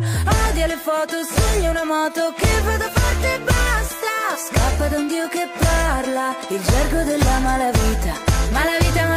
Odia le foto, sogna una moto che vada forte e basta. Scappa da un Dio che parla, il gergo della malavita. Malavita,